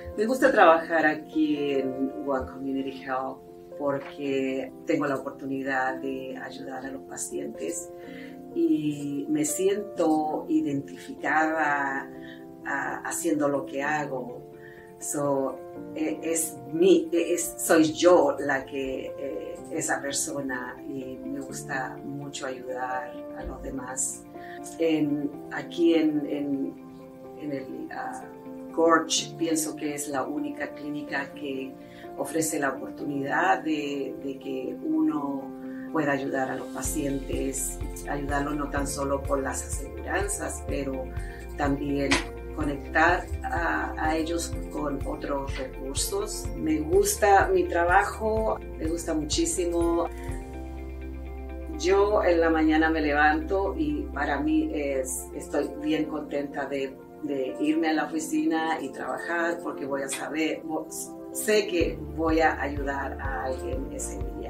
Me gusta trabajar aquí en One Community Health porque tengo la oportunidad de ayudar a los pacientes y me siento identificada haciendo lo que hago. Soy yo la que esa persona y me gusta mucho ayudar a los demás. Aquí en el Gorge pienso que es la única clínica que ofrece la oportunidad de que uno pueda ayudar a los pacientes, ayudarlos no tan solo por las aseguranzas, pero también conectar a ellos con otros recursos. Me gusta mi trabajo, me gusta muchísimo. Yo en la mañana me levanto y para mí estoy bien contenta de irme a la oficina y trabajar porque sé que voy a ayudar a alguien ese día.